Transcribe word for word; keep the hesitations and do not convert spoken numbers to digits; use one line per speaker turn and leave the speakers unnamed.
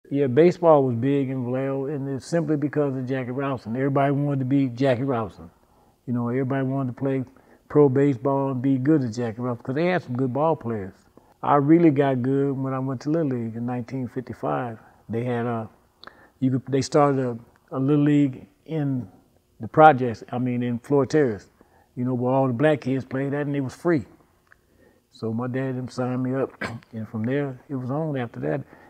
Yeah, baseball was big in Vallejo, and it's simply because of Jackie Robinson. Everybody wanted to be Jackie Robinson. You know, everybody wanted to play pro baseball and be good as Jackie Robinson because they had some good ball players. I really got good when I went to Little League in nineteen fifty-five. They had a, you could, they started a, a Little League in the projects. I mean, in Floor Terrace. You know, where all the black kids played that, and it was free. So my dad them signed me up, and from there it was on after that.